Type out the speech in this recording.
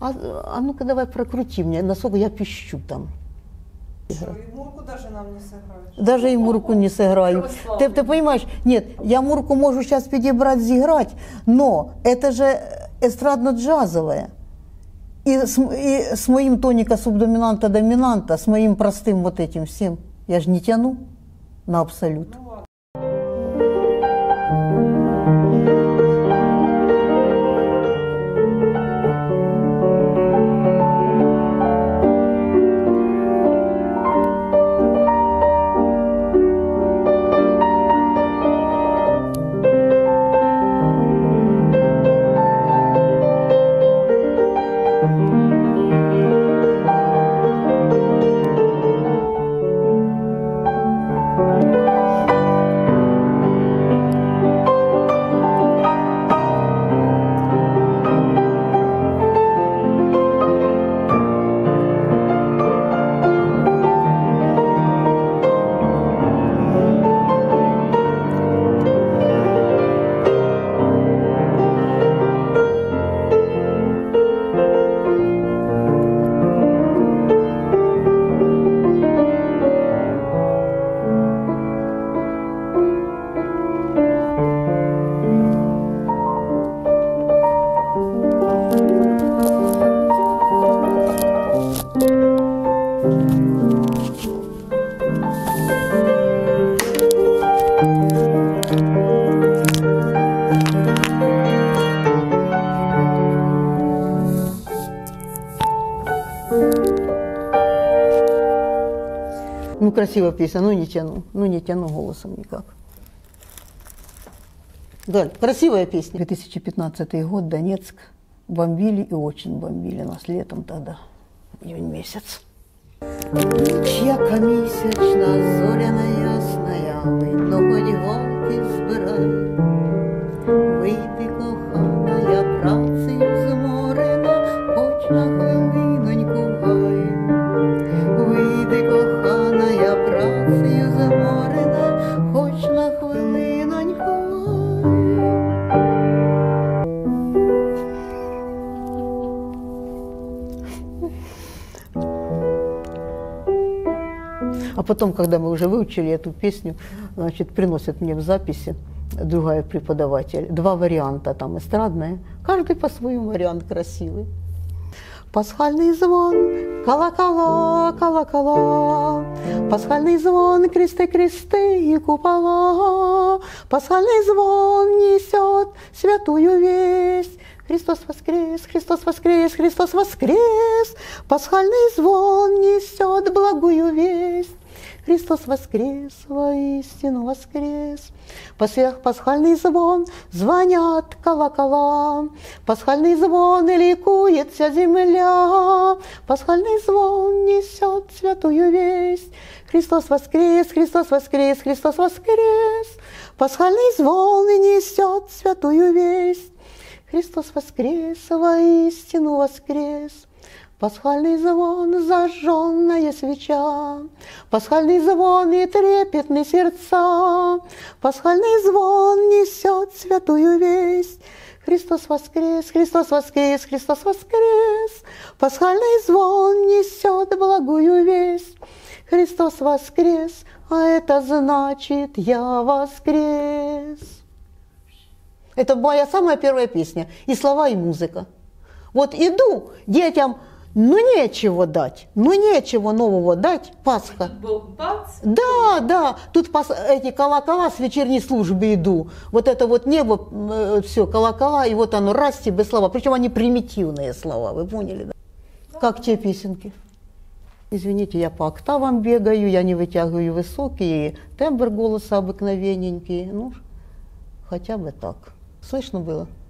А ну-ка давай прокрути мне, насколько я пищу там. Что, и Мурку даже нам не сыграешь? Даже и Мурку не сыграю. Ты понимаешь, нет, я Мурку могу сейчас подобрать, сыграть, но это же эстрадно-джазовое. И с моим тоника субдоминанта-доминанта, с моим простым вот этим всем, я же не тяну на абсолют. Ну ладно. Ну, красивая песня, ну не тяну голосом никак. Галь, красивая песня. 2015 год, Донецк. Бомбили и очень бомбили нас летом тогда, июнь месяц. Ніч яка місячна, зоряна ясная, видно, хоть голки збирай. Вийди, кохана, я працею зморена, хоч на хвилиноньку в гай. Вийди, кохана, я працею зморена, хоч на хвилиноньку в гай. А потом, когда мы уже выучили эту песню, значит, приносят мне в записи другая преподаватель. Два варианта там эстрадные, каждый по-своему вариант красивый. Пасхальный звон, колокола, колокола, пасхальный звон, кресты, кресты и купола, пасхальный звон несет святую весть. Христос воскрес, Христос воскрес, Христос воскрес, пасхальный звон несет благую весть. Христос воскрес, воистину воскрес. Пасхальный звон, звонят колокола, пасхальный звон, и ликует вся земля. Пасхальный звон несет святую весть. Христос воскрес, Христос воскрес, Христос воскрес. Пасхальный звон и несет святую весть. Христос воскрес, воистину воскрес. Пасхальный звон, зажженная свеча, пасхальный звон и трепетны сердца, пасхальный звон несет святую весть. Христос воскрес, Христос воскрес, Христос воскрес, пасхальный звон несет благую весть. Христос воскрес, а это значит я воскрес. Это моя самая первая песня, и слова, и музыка. Вот иду детям, ну нечего дать, ну нечего нового дать, Пасха. Тут был бац. Да, тут эти колокола с вечерней службы иду. Вот это вот небо, все, колокола, и вот оно, раз тебе слова. Причем они примитивные слова, вы поняли, да? Как те песенки. Извините, я по октавам бегаю, я не вытягиваю высокие, тембр голоса обыкновенненький, ну, хотя бы так. Слышно было?